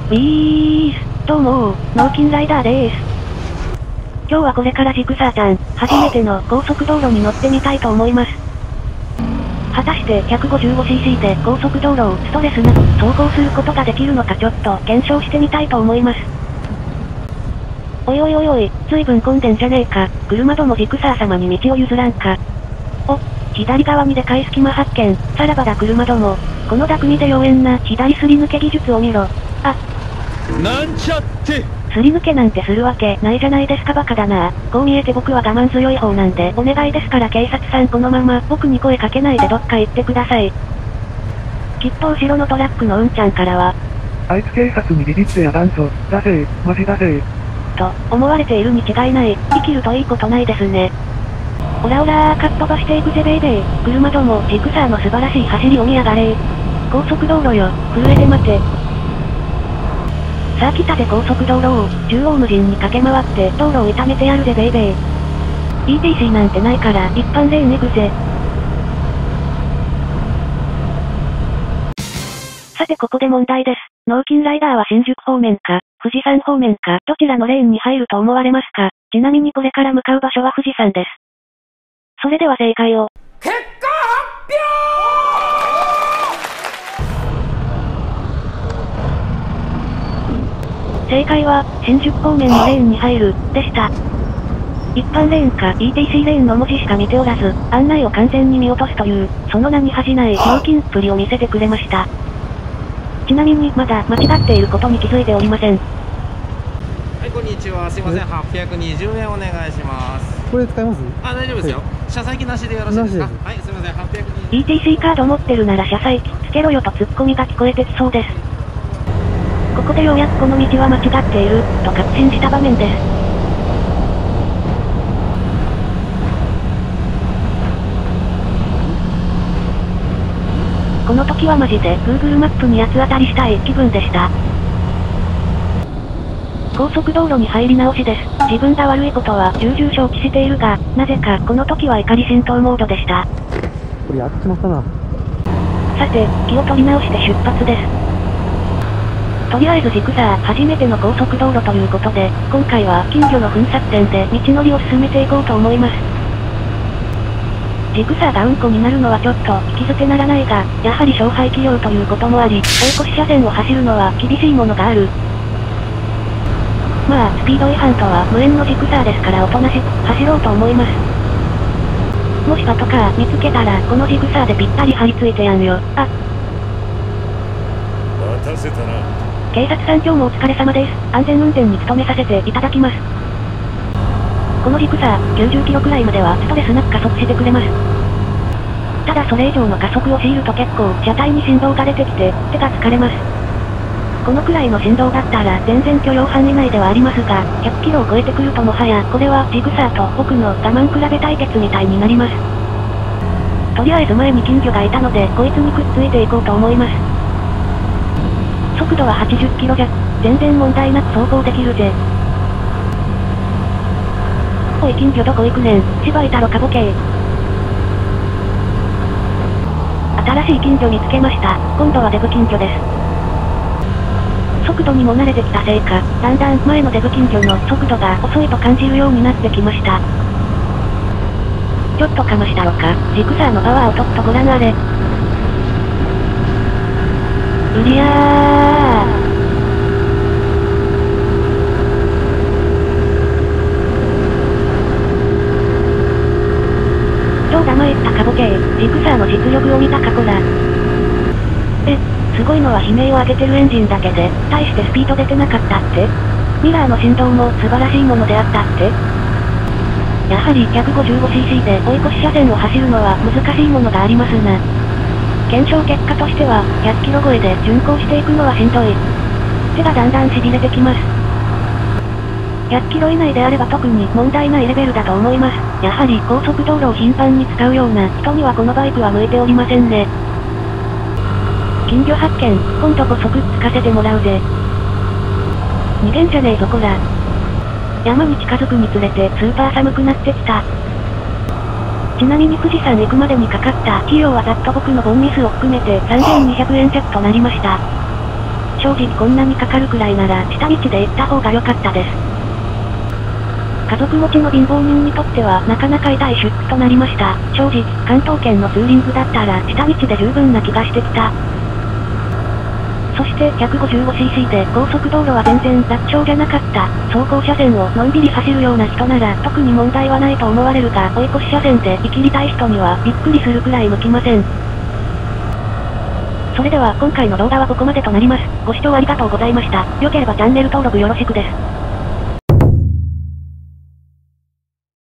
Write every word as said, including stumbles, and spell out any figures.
ウィース、どうもー、脳筋ライダーでーす。今日はこれからジクサーちゃん、初めての高速道路に乗ってみたいと思います。果たして ひゃくごじゅうごシーシー で高速道路をストレスなく走行することができるのかちょっと検証してみたいと思います。おいおいおいおい、随分混んでんじゃねえか。車どもジクサー様に道を譲らんか。お、左側にでかい隙間発見。さらばだ車ども。この濁味で妖艶な左すり抜け技術を見ろ。あ。 なんちゃって。 すり抜けなんてするわけないじゃないですかバカだな。こう見えて僕は我慢強い方なんでお願いですから警察さんこのまま僕に声かけないでどっか行ってください。きっと後ろのトラックのうんちゃんからは。 あいつ警察にビビってやらんぞ。だぜー、マジだぜー。 と、思われているに違いない。生きるといいことないですね。オラオラー、かっ飛ばしていくぜベイベー。車ども、ジクサーの素晴らしい走りを見やがれー。高速道路よ、震えて待て。さあ来たぜ高速道路を、縦横無尽に駆け回って道路を痛めてやるぜベイベー。イーティーシー なんてないから一般レーン行くぜ。さてここで問題です。脳筋ライダーは新宿方面か、富士山方面か、どちらのレーンに入ると思われますか？ちなみにこれから向かう場所は富士山です。それでは正解を。 結果発表！正解は、新宿方面のレーンに入る、でした。一般レーンか イーティーシー レーンの文字しか見ておらず、案内を完全に見落とすという、その名に恥じない脳筋っぷりを見せてくれました。ちなみに、まだ間違っていることに気づいておりません。 はい、こんにちは。すいません。はっぴゃくにじゅうえんお願いします。 これ使います？ あ、大丈夫ですよ。車載機なしでよろしいですか？はい、すいません。はっぴゃくにじゅうえん。 イーティーシー カード持ってるなら車載機つけろよとツッコミが聞こえてきそうです。ここでようやくこの道は間違っている、と確信した場面です。この時はマジで Google マップに八つ当たりしたい気分でした。高速道路に入り直しです。自分が悪いことは重々承知しているが、なぜかこの時は怒り心頭モードでした。 これやってしまったな。 さて、気を取り直して出発です。とりあえずジクサー初めての高速道路ということで、今回は近所の粉刷店で道のりを進めていこうと思います。ジクサーがうんこになるのはちょっと引き捨てならないが、やはり勝敗器量ということもあり、追い越し車線を走るのは厳しいものがある。まあ、スピード違反とは無縁のジクサーですからおとなしく走ろうと思います。もしパトカー見つけたらこのジクサーでぴったり張り付いてやんよ。あ。 待たせたな。 警察さん今日もお疲れ様です。安全運転に努めさせていただきます。このジクサー、きゅうじゅっキロくらいまではストレスなく加速してくれます。ただそれ以上の加速を強いると結構車体に振動が出てきて、手が疲れます。このくらいの振動だったら全然許容範囲内ではありますが、ひゃくキロを超えてくるともはやこれはジクサーと僕の我慢比べ対決みたいになります。とりあえず前に金魚がいたのでこいつにくっついていこうと思います。速度ははちじゅっキロ弱、全然問題なく走行できるぜ。おい金魚どこ行くねん、千葉いたろかボケー。新しい金魚見つけました。今度はデブ金魚です。速度にも慣れてきたせいか、だんだん前のデブ金魚の速度が遅いと感じるようになってきました。ちょっとかましたろか、ジクサーのパワーをとっとご覧あれ。うりゃー。超黙ったかボケー、ジクサーの実力を見たかこら。え、すごいのは悲鳴を上げてるエンジンだけで、大してスピード出てなかったって？ミラーの振動も素晴らしいものであったって？やはり ひゃくごじゅうごシーシー で追い越し車線を走るのは難しいものがありますな。検証結果としては、ひゃっキロ超えで巡航していくのはしんどい。手がだんだん痺れてきます。ひゃっキロ以内であれば特に問題ないレベルだと思います。やはり高速道路を頻繁に使うような人にはこのバイクは向いておりませんね。金魚発見、今度こそくっつかせてもらうぜ。逃げんじゃねえぞこら。山に近づくにつれてスーパー寒くなってきた。ちなみに富士山行くまでにかかった費用はざっと僕のボンミスを含めてさんぜんにひゃくえん弱となりました。 正直こんなにかかるくらいなら下道で行った方が良かったです。家族持ちの貧乏人にとってはなかなか痛い出費となりました。正直、関東圏のツーリングだったら下道で十分な気がしてきた。そして ひゃくごじゅうごシーシー で高速道路は全然楽勝じゃなかった。走行車線をのんびり走るような人なら特に問題はないと思われるが、追い越し車線で生きりたい人にはびっくりするくらい向きません。それでは今回の動画はここまでとなります。ご視聴ありがとうございました。良ければチャンネル登録よろしくです。